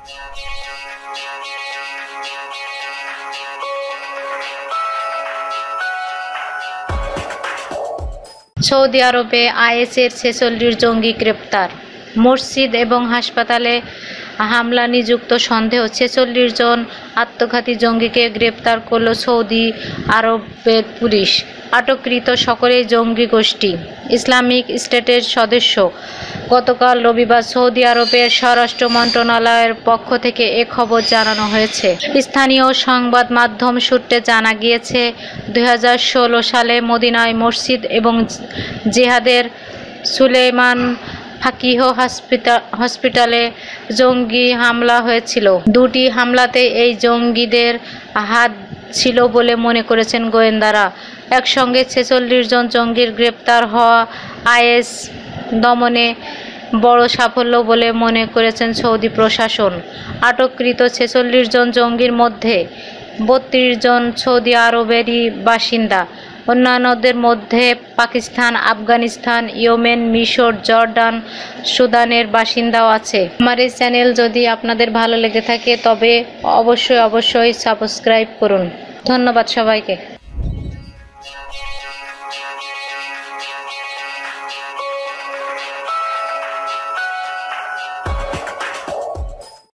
Saudi আরবে আইএসের 46 জঙ্গি গ্রেপ্তার। মসজিদ এবং হাসপাতালে হামলা নিযুক্ত সন্দেহ 46 জন আত্মঘাতী জঙ্গিকে গ্রেপ্তার করল সৌদি আরবের পুলিশ। আটককৃত সকলেই জঙ্গি গোষ্ঠী ইসলামিক স্টেটের সদস্য। গতকাল রবিবার সৌদি আরবের স্বরাষ্ট্র মন্ত্রণালয়ের পক্ষ থেকে এ খবর জানানো হয়েছে। স্থানীয় সংবাদ মাধ্যম সূত্রে জানা গিয়েছে, 2016 সালে মদিনায় মসজিদ এবং জিহাদের সুলেইমান ফাকিহ হসপিটালে জঙ্গি হামলা হয়েছিল। দুটি হামলাতে এই জঙ্গিদের হাত ছিল বলে মনে করেছেন গোয়েন্দারা। একসঙ্গে 46 জন জঙ্গির গ্রেপ্তার হওয়া আইএস দমনে বড় সাফল্য বলে মনে করেছেন সৌদি প্রশাসন। আটককৃত 46 জন জঙ্গির মধ্যে 32 জন সৌদি আরবেরই বাসিন্দা। অন্যান্যদের মধ্যে পাকিস্তান, আফগানিস্তান, ইয়েমেন, মিশর, জর্ডান, সুদানের বাসিন্দাও আছে। আমার এই চ্যানেল যদি আপনাদের ভালো লেগে থাকে তবে অবশ্যই সাবস্ক্রাইব করুন। ধন্যবাদ সবাইকে।